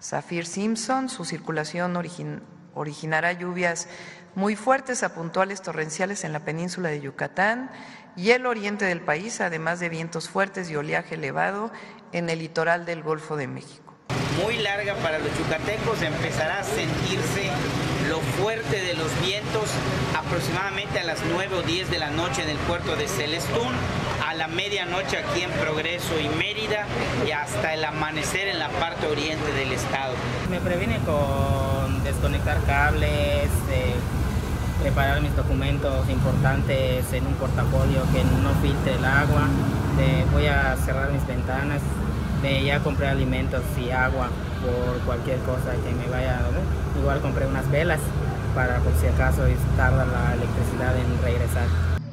Saffir-Simpson. Su circulación originará lluvias muy fuertes a puntuales torrenciales en la península de Yucatán y el oriente del país, además de vientos fuertes y oleaje elevado en el litoral del Golfo de México. Muy larga para los yucatecos, empezará a sentirse lo fuerte de los vientos aproximadamente a las 9 o 10 de la noche en el puerto de Celestún, a la medianoche aquí en Progreso y Mérida y hasta el amanecer en la parte oriente del estado. Me previne con desconectar cables, preparar mis documentos importantes en un portafolio que no filtre el agua, voy a cerrar mis ventanas, ya compré alimentos y agua por cualquier cosa que me vaya a doler. Igual compré unas velas para por si acaso tarda la electricidad en regresar.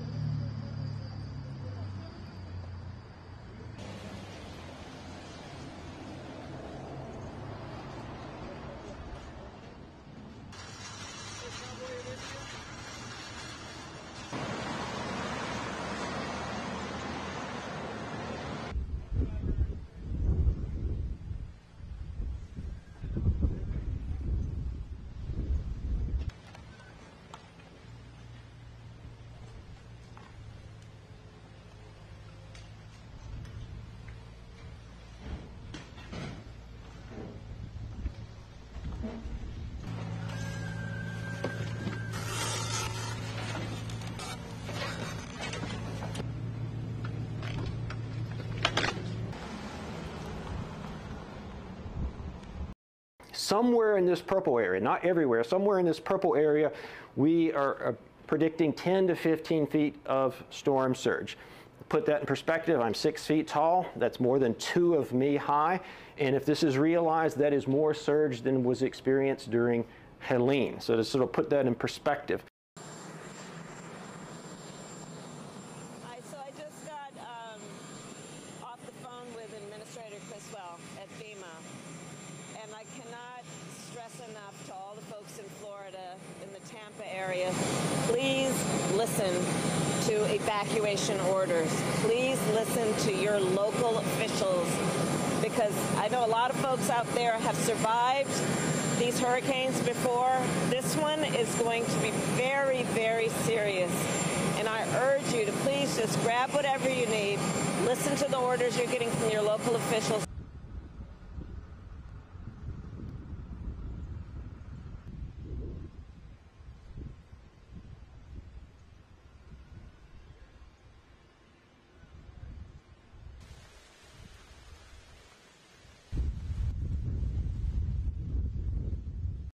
Somewhere in this purple area, not everywhere, somewhere in this purple area, we are predicting 10 to 15 feet of storm surge. To put that in perspective, I'm 6 feet tall. That's more than 2 of me high. And if this is realized, that is more surge than was experienced during Helene. So to sort of put that in perspective. So I just got off the phone with Administrator Criswell at FEMA. And I cannot stress enough to all the folks in Florida, in the Tampa area, please listen to evacuation orders. Please listen to your local officials, because I know a lot of folks out there have survived these hurricanes before. This one is going to be very, very serious. And I urge you to please just grab whatever you need, listen to the orders you're getting from your local officials.